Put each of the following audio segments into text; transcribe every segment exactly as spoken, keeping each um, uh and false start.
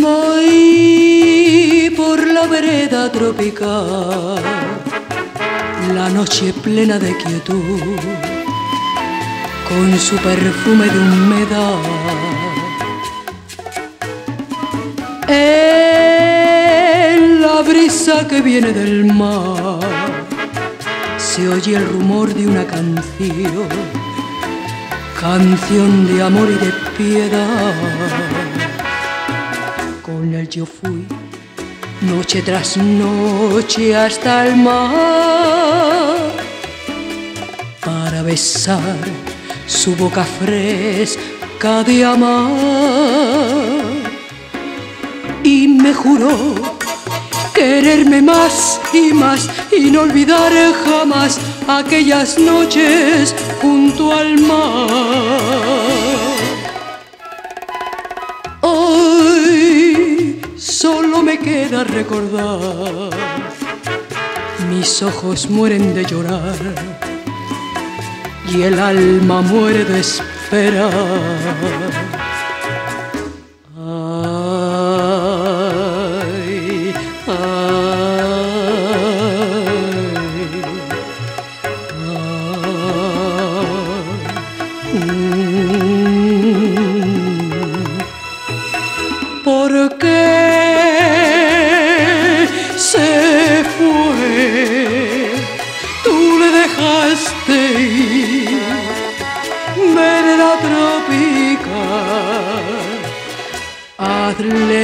Voy por la vereda tropical, la noche plena de quietud, con su perfume de humedad. En la brisa que viene del mar se oye el rumor de una canción, canción de amor y de piedad. Con él yo fui noche tras noche hasta el mar para besar su boca fresca de amar, y me juró quererme más y más y no olvidar jamás aquellas noches junto al mar. Hoy solo me queda recordar, mis ojos mueren de llorar y el alma muere de esperar. Ay, ay, ay, mm. ¿Por qué se fue? Tú le dejaste ir, vereda tropical, hazle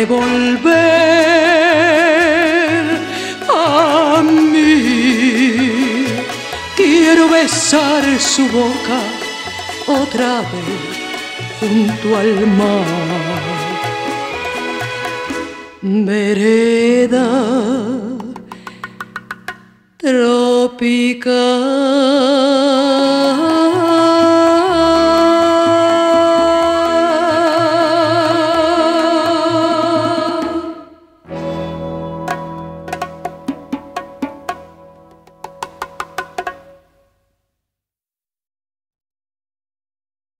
volver a mí. Quiero besar su boca otra vez junto al mar. Vereda tropical.